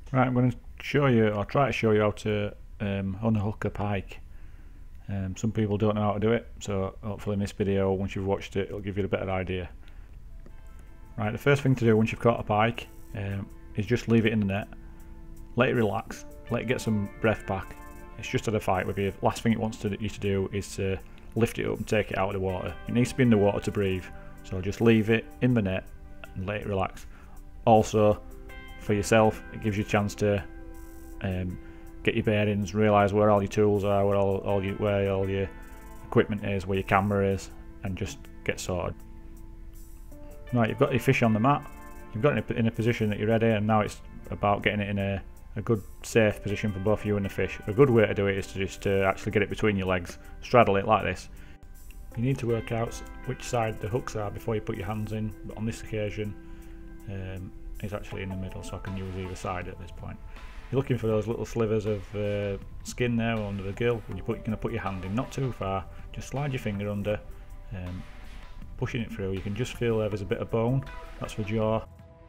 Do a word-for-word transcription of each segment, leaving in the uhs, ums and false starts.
Right, I'm going to show you, or try to show you how to um, unhook a pike. Um, some people don't know how to do it, so hopefully in this video, once you've watched it, it'll give you a better idea. Right, the first thing to do once you've caught a pike um, is just leave it in the net, let it relax, let it get some breath back. It's just had a fight with you. Last thing it wants to, you to do is to lift it up and take it out of the water. It needs to be in the water to breathe, so just leave it in the net and let it relax. Also, for yourself, it gives you a chance to um, get your bearings, realise where all your tools are, where all, all your, where all your equipment is, where your camera is, and just get sorted. Right, you've got your fish on the mat, you've got it in a position that you're ready, and now it's about getting it in a, a good safe position for both you and the fish. A good way to do it is to just to actually get it between your legs, straddle it like this. You need to work out which side the hooks are before you put your hands in, but on this occasion um, it's actually in the middle, so I can use either side at this point. You're looking for those little slivers of uh, skin there under the gill. When you put, you're going to put your hand in, not too far, just slide your finger under, um, pushing it through. You can just feel there there's a bit of bone, that's for jaw.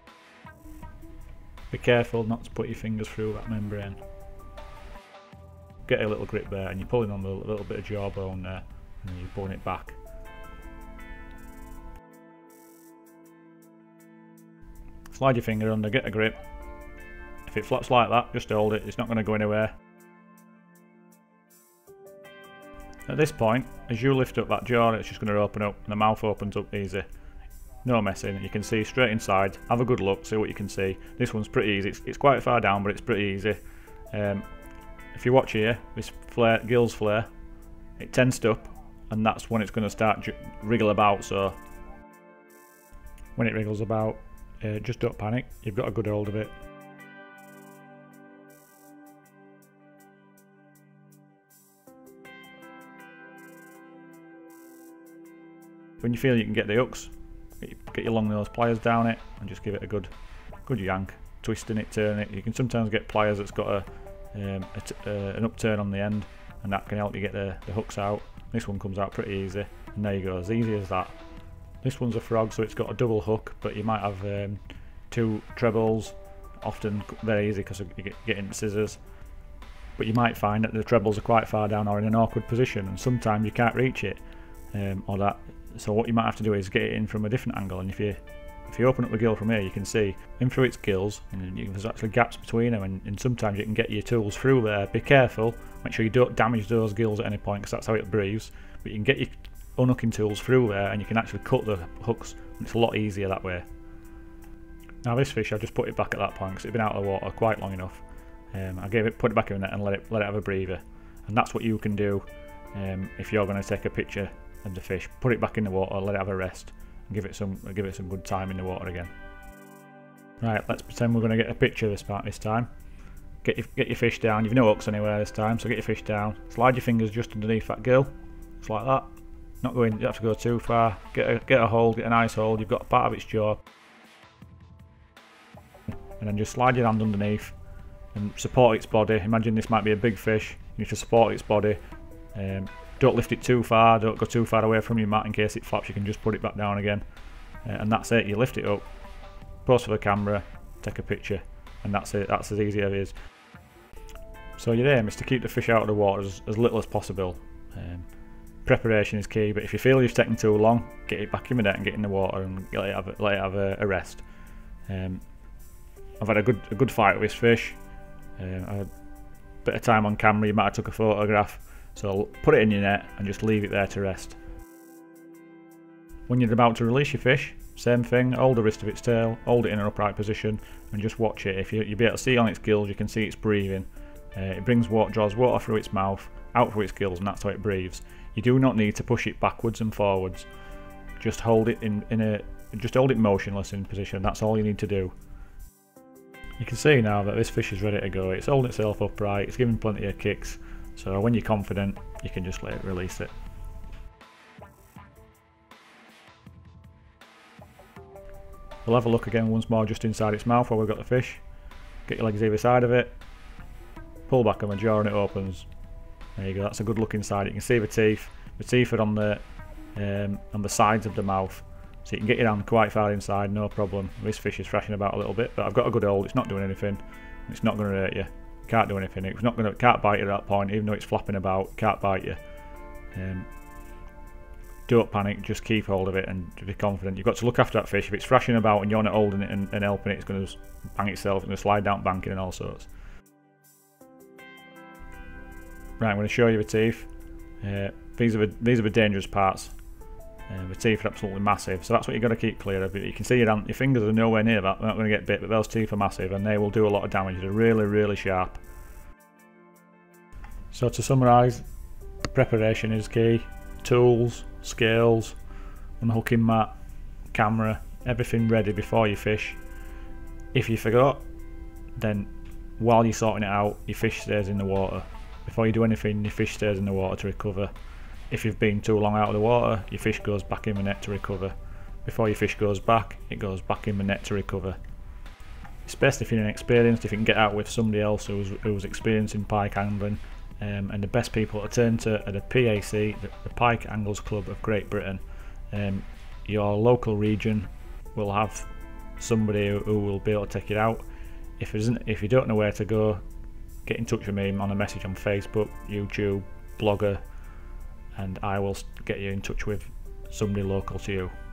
Be careful not to put your fingers through that membrane. Get a little grip there, and you're pulling on the little bit of jawbone there, and then you're pulling it back. Slide your finger under, get a grip. If it flops like that, just hold it, it's not going to go anywhere. At this point, as you lift up that jaw, it's just going to open up, and the mouth opens up easy. No messing, you can see straight inside, have a good look, see what you can see. This one's pretty easy, it's, it's quite far down, but it's pretty easy. Um, if you watch here, this flare, gills flare, it tensed up, and that's when it's going to start wriggle about, so when it wriggles about, uh, just don't panic, you've got a good hold of it. When you feel you can get the hooks, get your long nose pliers down it and just give it a good good yank, twisting it, turning it. You can sometimes get pliers that's got a, um, a t uh, an upturn on the end, and that can help you get the, the hooks out. This one comes out pretty easy, and there you go, as easy as that. This one's a frog, so it's got a double hook, but you might have um, two trebles, often very easy because you get getting scissors. But you might find that the trebles are quite far down or in an awkward position, and sometimes you can't reach it, um, or that. So what you might have to do is get it in from a different angle, and if you if you open up the gill from here, you can see in through its gills, and you, there's actually gaps between them, and, and sometimes you can get your tools through there. Be careful, make sure you don't damage those gills at any point, because that's how it breathes. But you can get your unhooking tools through there, and you can actually cut the hooks, and it's a lot easier that way. Now this fish, I just put it back at that point because it's been out of the water quite long enough. Um, I gave it, put it back in there, and let it let it have a breather, and that's what you can do um, if you're going to take a picture of the fish. Put it back in the water, let it have a rest, and give it some give it some good time in the water again. Right, let's pretend we're going to get a picture this part this time. Get your get your fish down. You've no hooks anywhere this time, so get your fish down. Slide your fingers just underneath that gill, just like that. Not going, you don't have to go too far. Get a get a hold, get a nice hold. You've got part of its jaw, and then just slide your hand underneath and support its body. Imagine this might be a big fish. You need to support its body. Um, Don't lift it too far, don't go too far away from your mat in case it flaps. You can just put it back down again, uh, and that's it. You lift it up, pose for the camera, take a picture, and that's it. That's as easy as it is. So your aim is to keep the fish out of the water as, as little as possible. Um, preparation is key, but if you feel you've taken too long, get it back in the net and get in the water and let it have, a, let it have a, a rest. Um, I've had a good a good fight with this fish. Uh, I had a bit of time on camera, you might have took a photograph. So put it in your net and just leave it there to rest. When you're about to release your fish, same thing, hold the wrist of its tail, hold it in an upright position, and just watch it. If you, you'll be able to see on its gills, you can see it's breathing. Uh, it brings water, draws water through its mouth, out through its gills, and that's how it breathes. You do not need to push it backwards and forwards. Just hold it in, in a, just hold it motionless in position. That's all you need to do. You can see now that this fish is ready to go. It's holding itself upright. It's giving plenty of kicks. So when you're confident, you can just let it release it. We'll have a look again once more just inside its mouth where we've got the fish. Get your legs either side of it. Pull back on the jaw and it opens. There you go, that's a good look inside. You can see the teeth. The teeth are on the um, on the sides of the mouth. So you can get your hand quite far inside, no problem. This fish is thrashing about a little bit, but I've got a good hold, it's not doing anything. It's not going to hurt you. Can't do anything. It's not going to, can't bite you at that point, even though it's flapping about, can't bite you. Um, don't panic, just keep hold of it and be confident. You've got to look after that fish. If it's thrashing about and you're not holding it and, and helping it, it's going to bang itself, it's going to slide down banking and all sorts. Right, I'm going to show you the teeth. Uh, these are the, these are the dangerous parts. Uh, the teeth are absolutely massive, so that's what you've got to keep clear of. You can see your, hand, your fingers are nowhere near that, they're not going to get bit, but those teeth are massive and they will do a lot of damage. They're really, really sharp. So to summarise, preparation is key. Tools, scales, unhooking mat, camera, everything ready before you fish. If you forgot, then while you're sorting it out, your fish stays in the water. Before you do anything, your fish stays in the water to recover. If you've been too long out of the water, your fish goes back in the net to recover. Before your fish goes back, it goes back in the net to recover. It's best if you're inexperienced, if you can get out with somebody else who's, who's experienced in pike handling. Um, and the best people to turn to are the P A C, the, the Pike Anglers Club of Great Britain. Um, your local region will have somebody who, who will be able to take it out. If, isn't, if you don't know where to go, get in touch with me on a message on Facebook, YouTube, Blogger, and I will get you in touch with somebody local to you.